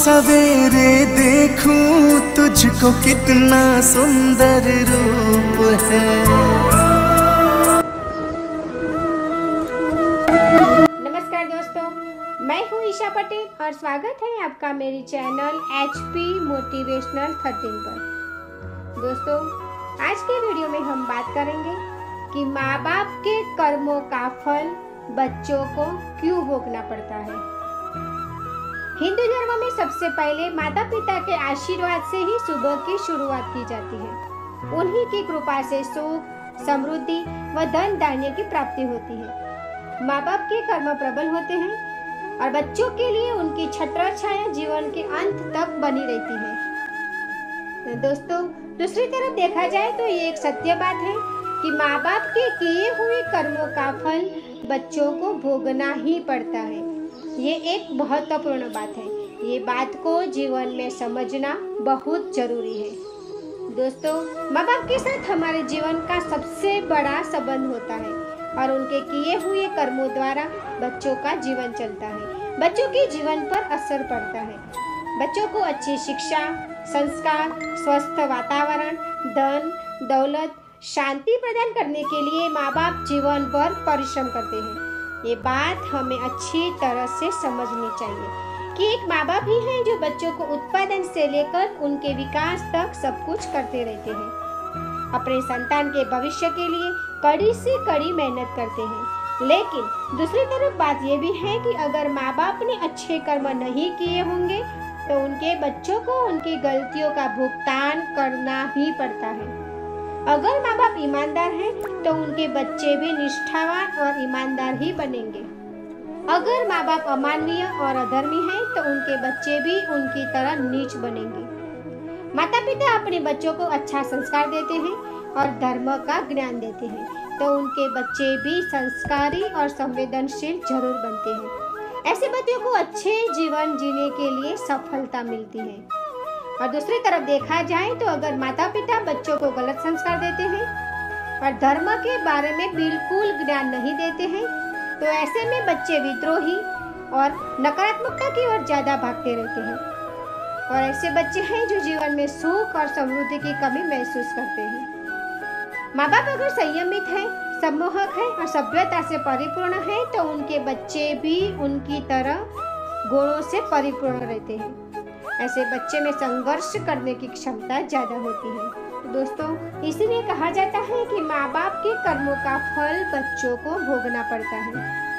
सवेरे देखूं तुझको कितना सुंदर रूप है। नमस्कार दोस्तों, मैं हूं ईशा पटेल और स्वागत है आपका मेरी चैनल HP मोटिवेशनल 13 पर। दोस्तों, आज के वीडियो में हम बात करेंगे कि माँ बाप के कर्मों का फल बच्चों को क्यों भोगना पड़ता है। हिंदू धर्म में सबसे पहले माता पिता के आशीर्वाद से ही सुबह की शुरुआत की जाती है। उन्हीं की कृपा से सुख, समृद्धि व धन धान्य की प्राप्ति होती है। माँ बाप के कर्म प्रबल होते हैं और बच्चों के लिए उनकी छत्र छाया जीवन के अंत तक बनी रहती है। दोस्तों, दूसरी तरफ देखा जाए तो ये एक सत्य बात है कि माँ बाप के किए हुए कर्मों का फल बच्चों को भोगना ही पड़ता है। ये एक महत्वपूर्ण बात है। ये बात को जीवन में समझना बहुत जरूरी है। दोस्तों, माँ बाप के साथ हमारे जीवन का सबसे बड़ा संबंध होता है और उनके किए हुए कर्मों द्वारा बच्चों का जीवन चलता है। बच्चों के जीवन पर असर पड़ता है। बच्चों को अच्छी शिक्षा, संस्कार, स्वस्थ वातावरण, धन दौलत, शांति प्रदान करने के लिए माँ बाप जीवन भर परिश्रम करते हैं। ये बात हमें अच्छी तरह से समझनी चाहिए कि एक माँ बाप ही हैं जो बच्चों को उत्पादन से लेकर उनके विकास तक सब कुछ करते रहते हैं। अपने संतान के भविष्य के लिए कड़ी से कड़ी मेहनत करते हैं। लेकिन दूसरी तरफ बात ये भी है कि अगर माँ बाप ने अच्छे कर्म नहीं किए होंगे तो उनके बच्चों को उनकी गलतियों का भुगतान करना ही पड़ता है। अगर माँ बाप ईमानदार हैं तो उनके बच्चे भी निष्ठावान और ईमानदार ही बनेंगे। अगर माँ बाप अमानवीय और अधर्मी हैं तो उनके बच्चे भी उनकी तरह नीच बनेंगे। माता पिता अपने बच्चों को अच्छा संस्कार देते हैं और धर्म का ज्ञान देते हैं तो उनके बच्चे भी संस्कारी और संवेदनशील जरूर बनते हैं। ऐसे बच्चों को अच्छे जीवन जीने के लिए सफलता मिलती है। और दूसरी तरफ देखा जाए तो अगर माता पिता बच्चों को गलत संस्कार देते हैं और धर्म के बारे में बिल्कुल ज्ञान नहीं देते हैं तो ऐसे में बच्चे विद्रोही और नकारात्मकता की ओर ज्यादा भागते रहते हैं। और ऐसे बच्चे हैं जो जीवन में सुख और समृद्धि की कमी महसूस करते हैं। माँ बाप अगर संयमित है, सम्मोहक है और सभ्यता से परिपूर्ण है तो उनके बच्चे भी उनकी तरह गुणों से परिपूर्ण रहते हैं। ऐसे बच्चे में संघर्ष करने की क्षमता ज्यादा होती है। दोस्तों, इसलिए कहा जाता है कि माँ बाप के कर्मों का फल बच्चों को भोगना पड़ता है।